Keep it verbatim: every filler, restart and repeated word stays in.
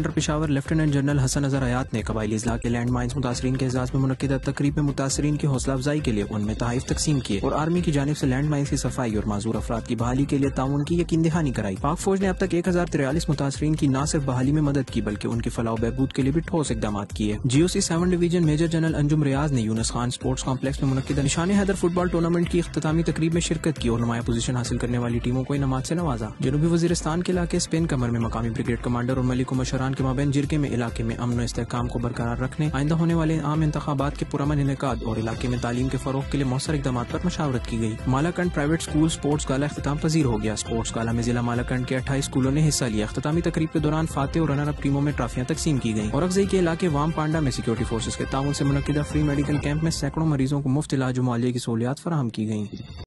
Commander Peshawar lieutenant general Hassan Azhar Hayat نے قبائلی اضلاع کے لینڈ مائنز متاثرین کے اعزاز میں منعقدہ تقریب میں متاثرین کی حوصلہ افزائی کے لیے ان میں تحائف تقسیم کیے اور آرمی کی جانب سے لینڈ مائنز کی صفائی اور معذور افراد کی بحالی کے لیے تعاون کی یقین دہانی کرائی۔ پاک فوج نے اب تک ایک ہزار تریالیس متاثرین کی نہ صرف بحالی میں مدد کی بلکہ ان کی فلاح و بہبود کے لیے بھی ٹھوس اقدامات کیے۔ G O C seven division major general Anjum Riaz نے یونس خان اسپورٹس کمپلیکس میں منعقدہ نشان حیدر فٹ بال ٹورنامنٹ کی اختتامی تقریب میں شرکت کی اور نمایاں پوزیشن حاصل کرنے والی ٹیموں کو انعامات سے نوازا۔ جنوبی وزیرستان کے علاقے اسپین کمر میں مقامی بریگیڈ کمانڈر اور ملک و مشران کے مابین جرگے میں علاقے میں امن و استحکام کو برقرار رکھنے، آئندہ ہونے والے عام انتخابات کے پرامن انعقاد اور علاقے میں تعلیم کے فروغ کے لیے مؤثر اقدامات پر مشاورت کی گئی۔ مالاکنڈ پرائیویٹ اسکول اسپورٹس گالا اختتام پذیر ہو گیا۔ اسپورٹس گالا میں ضلع مالاکنڈ کے اٹھائیس اسکولوں نے حصہ لیا۔ اختتامی تقریب کے دوران فاتح اور رنر اپ ٹیموں میں ٹرافیاں تقسیم کی گئیں۔ اورکزئی کے علاقے وام پانڈا میں سیکورٹی فورسز کے تعاون سے منعقدہ فری میڈیکل کیمپ میں سینکڑوں مریضوں کو مفت علاج و معالجے کی سہولیات فراہم کی گئیں۔